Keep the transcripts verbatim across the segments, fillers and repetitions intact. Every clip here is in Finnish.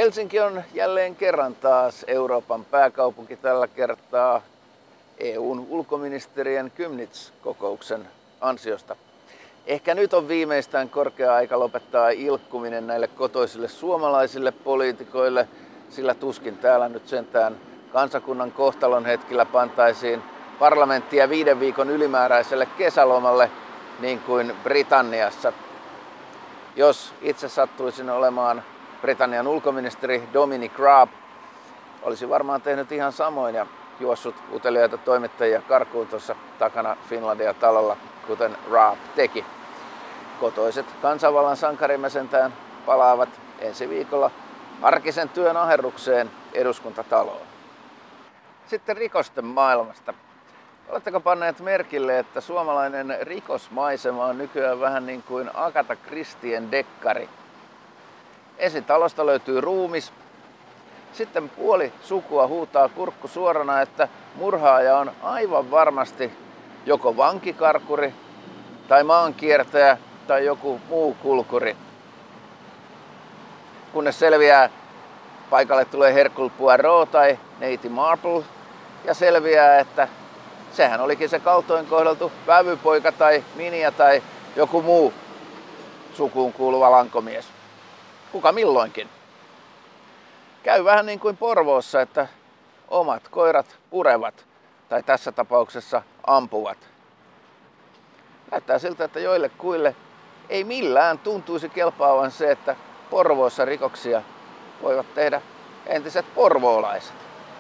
Helsinki on jälleen kerran taas Euroopan pääkaupunki, tällä kertaa E U:n ulkoministerien Kymnitz-kokouksen ansiosta. Ehkä nyt on viimeistään korkea aika lopettaa ilkkuminen näille kotoisille suomalaisille poliitikoille, sillä tuskin täällä nyt sentään kansakunnan kohtalon hetkillä pantaisiin parlamenttia viiden viikon ylimääräiselle kesälomalle niin kuin Britanniassa. Jos itse sattuisin olemaan Britannian ulkoministeri Dominic Raab, olisi varmaan tehnyt ihan samoin ja juossut uteliaita toimittajia karkuun tuossa takana Finlandia-talolla, kuten Raab teki. Kotoiset kansanvallan sankarimme sentään palaavat ensi viikolla arkisen työn aherrukseen Eduskuntataloon. Sitten rikosten maailmasta. Oletteko panneet merkille, että suomalainen rikosmaisema on nykyään vähän niin kuin Agatha Christien dekkari? Ensin talosta löytyy ruumis, sitten puoli sukua huutaa kurkku suorana, että murhaaja on aivan varmasti joko vankikarkuri tai maankiertäjä tai joku muu kulkuri. Kunnes selviää, paikalle tulee Hercule Poirot tai neiti Marple ja selviää, että sehän olikin se kaltoin kohdeltu vävypoika tai miniä tai joku muu sukuun kuuluva lankomies. Kuka milloinkin. Käy vähän niin kuin Porvoossa, että omat koirat purevat tai tässä tapauksessa ampuvat. Näyttää siltä, että joille kuille ei millään tuntuisi kelpaavan se, että Porvoossa rikoksia voivat tehdä entiset porvoolaiset.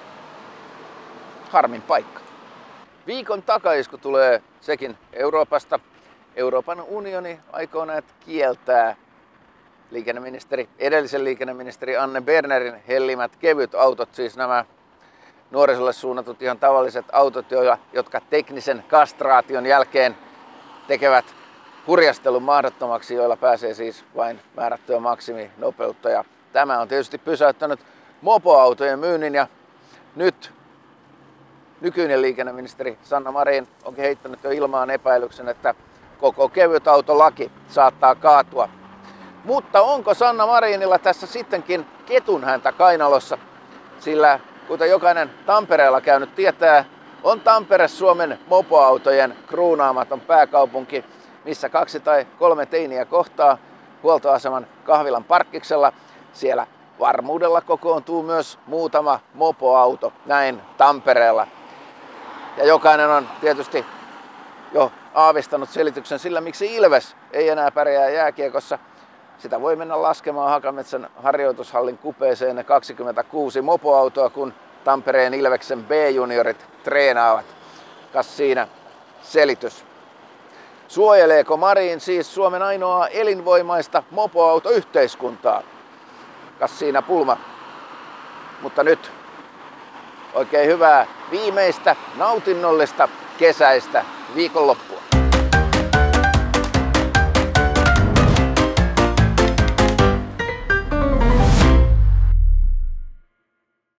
Harmin paikka. Viikon takaisku tulee sekin Euroopasta. Euroopan unioni aikoo näet kieltää liikenneministeri, edellisen liikenneministeri Anne Bernerin hellimät kevyt autot, siis nämä nuorisolle suunnatut ihan tavalliset autot, jotka teknisen kastraation jälkeen tekevät hurjastelun mahdottomaksi, joilla pääsee siis vain määrättyä maksiminopeutta. Ja tämä on tietysti pysäyttänyt mopoautojen myynnin ja nyt nykyinen liikenneministeri Sanna Marin onkin heittänyt jo ilmaan epäilyksen, että koko kevytautolaki saattaa kaatua. Mutta onko Sanna Marinilla tässä sittenkin ketunhäntä kainalossa? Sillä kuten jokainen Tampereella käynyt tietää, on Tampere Suomen mopoautojen kruunaamaton pääkaupunki, missä kaksi tai kolme teiniä kohtaa huoltoaseman kahvilan parkkiksella. Siellä varmuudella kokoontuu myös muutama mopoauto, näin Tampereella. Ja jokainen on tietysti jo aavistanut selityksen sillä, miksi Ilves ei enää pärjää jääkiekossa. Sitä voi mennä laskemaan Hakametsän harjoitushallin kupeeseen ne kaksikymmentäkuusi mopoautoa, kun Tampereen Ilveksen B-juniorit treenaavat. Kas siinä selitys. Suojeleeko Marin siis Suomen ainoaa elinvoimaista mopoautoyhteiskuntaa? Kas siinä pulma. Mutta nyt oikein hyvää viimeistä nautinnollista kesäistä viikonloppua.